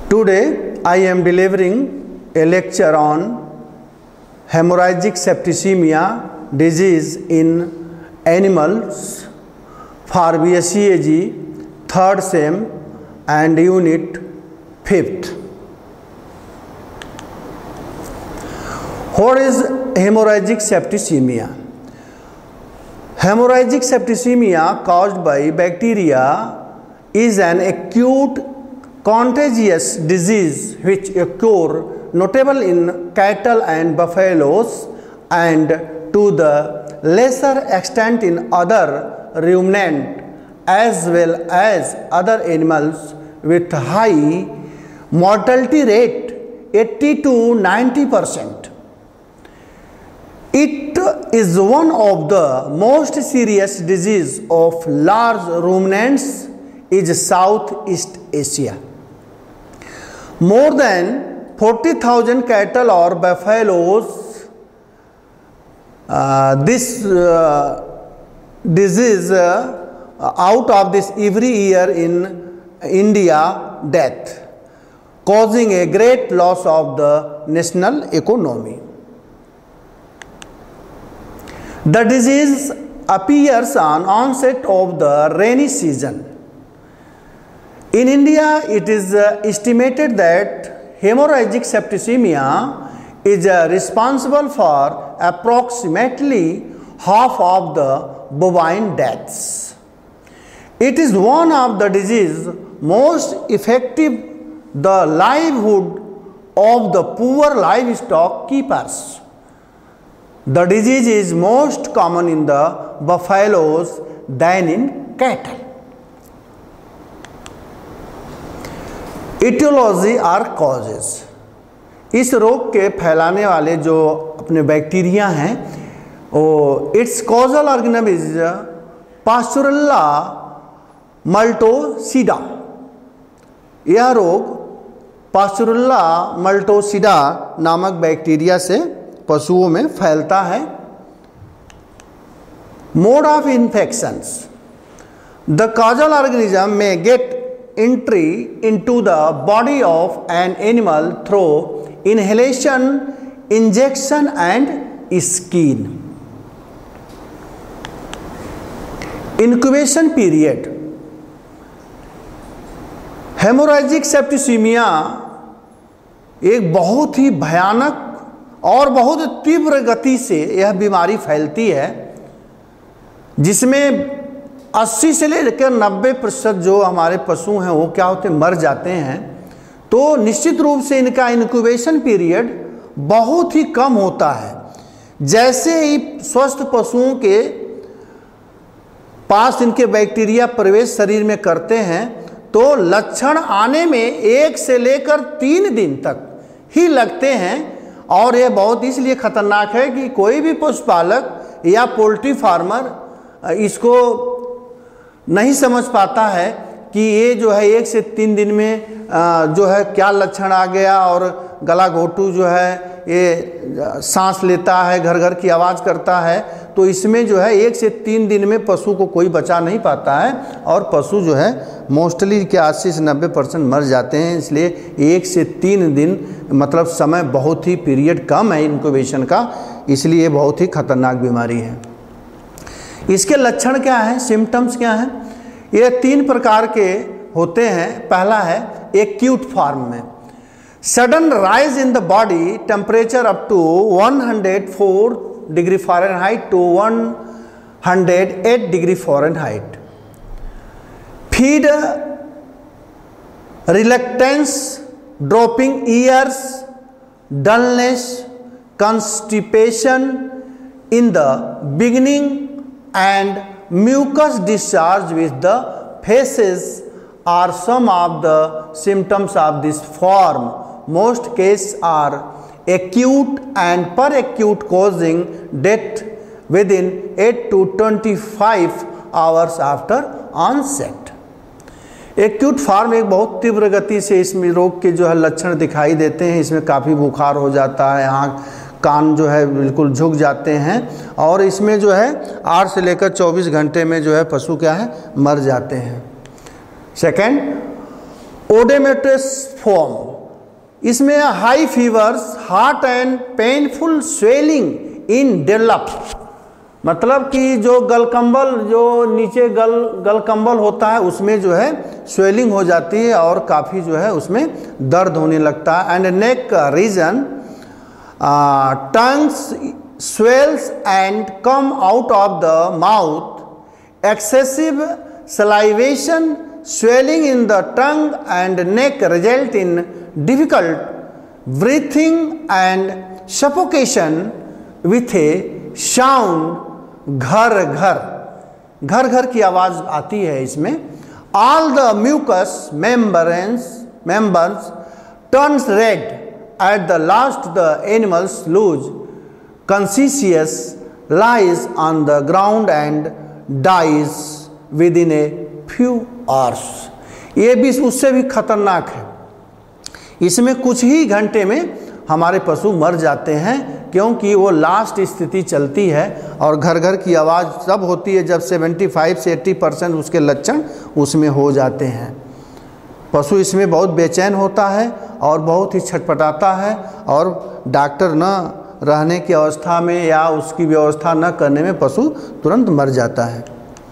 Today I am delivering a lecture on hemorrhagic septicemia disease in animals for BSc 3rd sem and unit 5th. What is hemorrhagic septicemia? Hemorrhagic septicemia caused by bacteria is an acute contagious disease which occur notable in cattle and buffaloes and to the lesser extent in other ruminant as well as other animals with high mortality rate 80 to 90%. It is one of the most serious disease of large ruminants is Southeast Asia. More than 40,000 cattle or buffaloes this disease out of this every year in India death, causing a great loss of the national economy. The disease appears on onset of the rainy season. In India, it is estimated that hemorrhagic septicemia is responsible for approximately half of the bovine deaths. It is one of the disease most effective the livelihood of the poor livestock keepers. The disease is most common in the buffaloes than in cattle. Etiology or causes. इस रोग के फैलाने वाले जो अपने bacteria हैं वो its causal organism is Pasteurella multocida. यह रोग पास्चुरेल्ला मल्टोसिडा नामक बैक्टीरिया से पशुओं में फैलता है. Mode of infections. The causal organism में get entry into the body of an animal through inhalation, injection and skin. Incubation period. Haemorrhagic septicaemia एक बहुत ही भयानक और बहुत तीव्र गति से यह बीमारी फैलती है जिसमें 80 से लेकर 90% जो हमारे पशु हैं वो क्या होते हैं, मर जाते हैं. तो निश्चित रूप से इनका इनक्यूबेशन पीरियड बहुत ही कम होता है. जैसे ही स्वस्थ पशुओं के पास इनके बैक्टीरिया प्रवेश शरीर में करते हैं तो लक्षण आने में 1 से लेकर 3 दिन तक ही लगते हैं. और यह बहुत इसलिए खतरनाक है कि कोई भी पशुपालक या पोल्ट्री फार्मर इसको नहीं समझ पाता है कि ये जो है 1 से 3 दिन में जो है क्या लक्षण आ गया और गला घोटू जो है ये सांस लेता है, घर घर की आवाज़ करता है. तो इसमें जो है 1 से 3 दिन में पशु को कोई बचा नहीं पाता है और पशु जो है मोस्टली के 80 से 90% मर जाते हैं. इसलिए 1 से 3 दिन मतलब समय बहुत ही पीरियड कम है इनक्यूबेशन का, इसलिए बहुत ही खतरनाक बीमारी है. इसके लक्षण क्या हैं, सिम्टम्स क्या हैं? ये 3 प्रकार के होते हैं. पहला है एक्यूट फॉर्म में sudden rise in the body temperature up to 104 degree Fahrenheit to 108 degree Fahrenheit. Feed reluctance, dropping ears, dullness, constipation in the beginning and mucus discharge with the feces are some of the symptoms of this form. Most cases are acute and per acute causing death within 8 to 25 hours after onset. Acute form एक बहुत तीव्र गति से इसमें रोग के जो है लक्षण दिखाई देते हैं. इसमें काफ़ी बुखार हो जाता है, आँख कान जो है बिल्कुल झुक जाते हैं और इसमें जो है 8 से लेकर 24 घंटे में जो है पशु क्या है मर जाते हैं. सेकंड ओडेमेटस फॉर्म, इसमें high fevers, hot and painful swelling in develop, मतलब कि जो गलकंबल, जो नीचे गलकंबल होता है उसमें जो है स्वेलिंग हो जाती है और काफ़ी जो है उसमें दर्द होने लगता है। And neck region, tongues swells and come out of the mouth, excessive salivation, swelling in the tongue and neck result in difficult breathing and suffocation with a sound घर घर की आवाज आती है इसमें। All the mucous members turns red, at the last the animals lose consciousness, lies on the ground and dies within a few hours। ये भी उससे भी खतरनाक है, इसमें कुछ ही घंटे में हमारे पशु मर जाते हैं, क्योंकि वो लास्ट स्थिति चलती है और घर घर की आवाज़ तब होती है जब 75 से 80% उसके लक्षण उसमें हो जाते हैं। पशु इसमें बहुत बेचैन होता है और बहुत ही छटपटाता है और डॉक्टर न रहने की अवस्था में या उसकी व्यवस्था न करने में पशु तुरंत मर जाता है।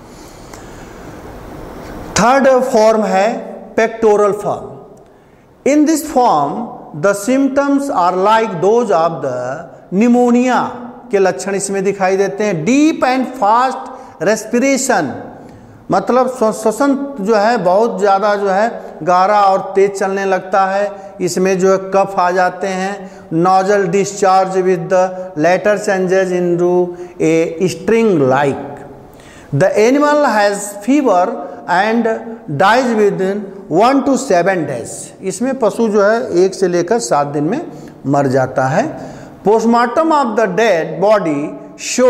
थर्ड फॉर्म है pectoral form. In this form the symptoms are like those of the pneumonia के लक्षण इसमें दिखाई देते हैं। डीप एंड फास्ट रेस्पिरेशन, मतलब श्वसन जो है बहुत ज़्यादा जो है गहरा और तेज चलने लगता है, इसमें जो है कफ आ जाते हैं। Nasal discharge with the latter changes into a string like. The animal has fever and dies within 1 to 7 days। इसमें पशु जो है 1 से लेकर 7 दिन में मर जाता है। Postmortem of the dead body show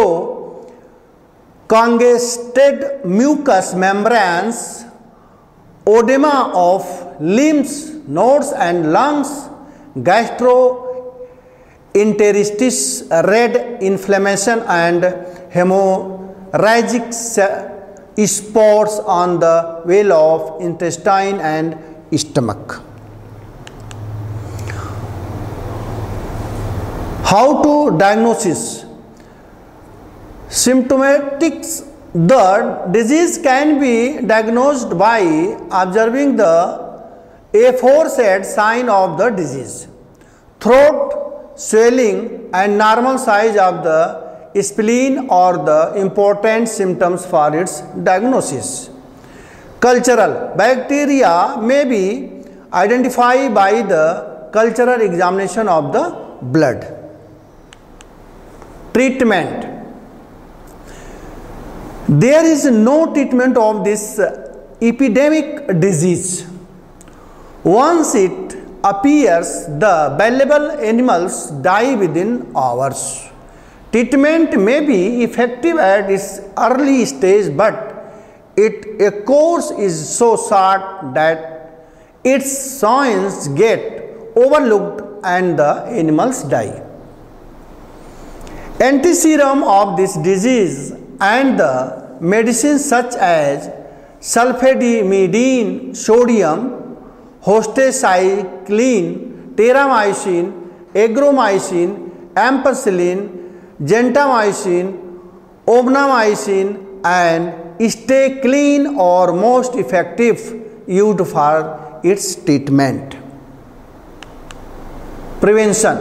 congested mucous membranes, oedema of limbs, nodes and lungs, gastroenteritis, red inflammation and hemorrhagic spots on the wall of intestine and stomach. How to diagnosis? Symptomatics, the disease can be diagnosed by observing the aforesaid sign of the disease: throat swelling and normal size of the spleen or the important symptoms for its diagnosis. Cultural bacteria may be identified by the cultural examination of the blood. Treatment: there is no treatment of this epidemic disease. Once it appears, the valuable animals die within hours. Treatment may be effective at its early stage, but its course is so short that its signs get overlooked and the animals die. Antiserum of this disease and the medicines such as sulfadimidine, sodium, hostacycline, terramycin, agromycin, ampicillin, gentamicin, obnamycin and staclin are most effective used for its treatment. Prevention: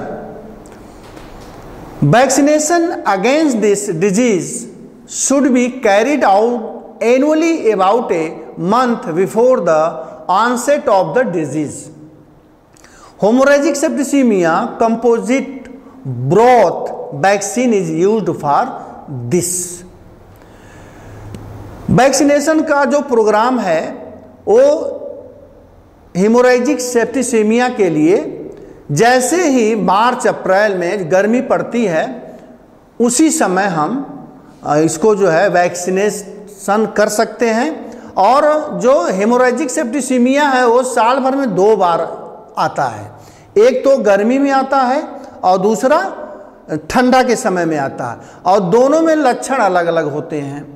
vaccination against this disease should be carried out annually about a month before the onset of the disease. Hemorrhagic septicemia composite broth vaccine is used for this. Vaccination का जो programme है वो haemorrhagic septicaemia के लिए जैसे ही मार्च अप्रैल में गर्मी पड़ती है उसी समय हम इसको जो है वैक्सीनेशन कर सकते हैं। और जो हेमोरेजिक सेप्टिसेमिया है वो साल भर में 2 बार आता है, एक तो गर्मी में आता है और दूसरा ठंडा के समय में आता है, और दोनों में लक्षण अलग अलग होते हैं।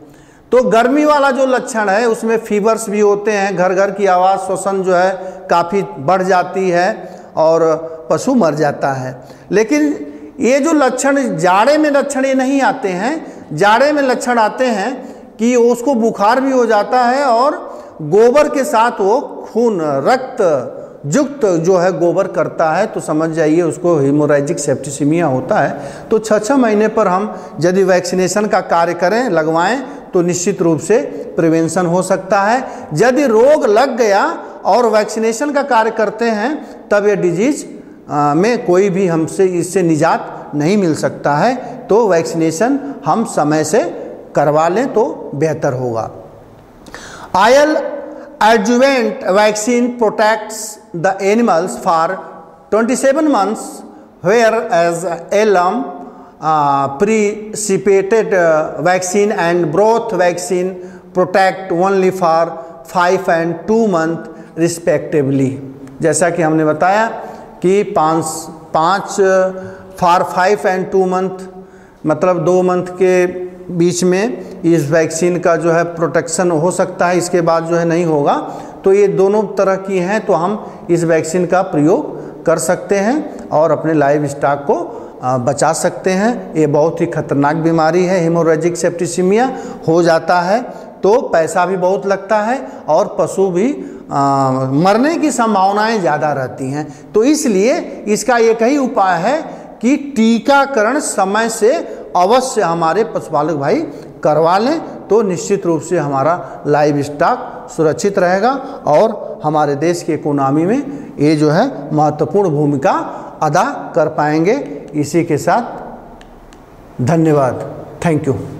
तो गर्मी वाला जो लक्षण है उसमें फीवर्स भी होते हैं, घर घर की आवाज़ श्वसन जो है काफ़ी बढ़ जाती है और पशु मर जाता है। लेकिन ये जो लक्षण जाड़े में लक्षण ये नहीं आते हैं। जाड़े में लक्षण आते हैं कि उसको बुखार भी हो जाता है और गोबर के साथ वो खून रक्त युक्त जो है गोबर करता है, तो समझ जाइए उसको हेमोरेजिक सेप्टिसिमिया होता है। तो 6-6 महीने पर हम यदि वैक्सीनेशन का कार्य करें, लगवाएं, तो निश्चित रूप से प्रिवेंशन हो सकता है। यदि रोग लग गया और वैक्सीनेशन का कार्य करते हैं तब ये डिजीज में कोई भी हमसे इससे निजात नहीं मिल सकता है। तो वैक्सीनेशन हम समय से करवा लें तो बेहतर होगा। Oil adjuvant vaccine protects the animals for 27 months, whereas alum precipitated vaccine and broth vaccine protect only for 5 and 2 months respectively। जैसा कि हमने बताया कि 5 for 5 and 2 month मतलब 2 मंथ के बीच में इस वैक्सीन का जो है प्रोटेक्शन हो सकता है, इसके बाद जो है नहीं होगा। तो ये दोनों तरह की हैं, तो हम इस वैक्सीन का प्रयोग कर सकते हैं और अपने लाइव स्टॉक को बचा सकते हैं। ये बहुत ही खतरनाक बीमारी है, हेमोरेजिक सेप्टिसिमिया हो जाता है तो पैसा भी बहुत लगता है और पशु भी मरने की संभावनाएं ज़्यादा रहती हैं। तो इसलिए इसका एक ही उपाय है कि टीकाकरण समय से अवश्य हमारे पशुपालक भाई करवा लें, तो निश्चित रूप से हमारा लाइव स्टॉक सुरक्षित रहेगा और हमारे देश की इकोनॉमी में ये जो है महत्वपूर्ण भूमिका अदा कर पाएंगे। इसी के साथ धन्यवाद। Thank you.